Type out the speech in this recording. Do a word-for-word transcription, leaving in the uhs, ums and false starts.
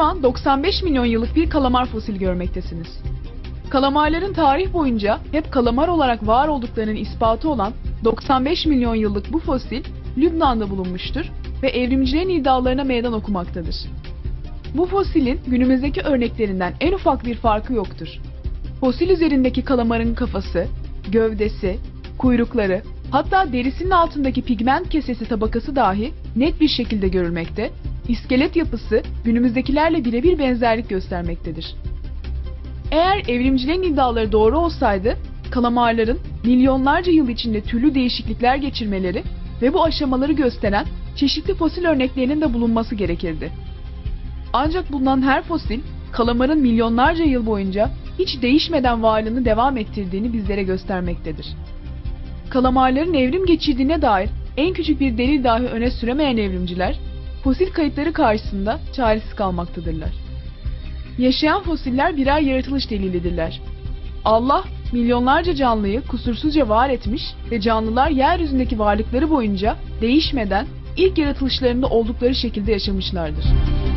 an doksan beş milyon yıllık bir kalamar fosili görmektesiniz. Kalamarların tarih boyunca hep kalamar olarak var olduklarının ispatı olan doksan beş milyon yıllık bu fosil Lübnan'da bulunmuştur ve evrimcilerin iddialarına meydan okumaktadır. Bu fosilin günümüzdeki örneklerinden en ufak bir farkı yoktur. Fosil üzerindeki kalamarın kafası, gövdesi, kuyrukları, hatta derisinin altındaki pigment kesesi tabakası dahi net bir şekilde görülmekte, iskelet yapısı günümüzdekilerle birebir benzerlik göstermektedir. Eğer evrimcilerin iddiaları doğru olsaydı, kalamarların milyonlarca yıl içinde türlü değişiklikler geçirmeleri ve bu aşamaları gösteren çeşitli fosil örneklerinin de bulunması gerekirdi. Ancak bulunan her fosil, kalamarın milyonlarca yıl boyunca hiç değişmeden varlığını devam ettirdiğini bizlere göstermektedir. Kalamarların evrim geçirdiğine dair en küçük bir delil dahi öne süremeyen evrimciler, fosil kayıtları karşısında çaresiz kalmaktadırlar. Yaşayan fosiller birer yaratılış delilidirler. Allah, milyonlarca canlıyı kusursuzca var etmiş ve canlılar yeryüzündeki varlıkları boyunca değişmeden ilk yaratılışlarında oldukları şekilde yaşamışlardır.